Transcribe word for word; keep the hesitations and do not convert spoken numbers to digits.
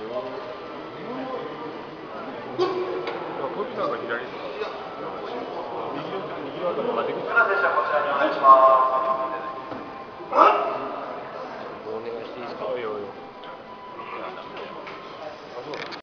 飛びなんか左右右側からできる。 こちらにお願いします。 お願いしていいですか。 いいよいいよ。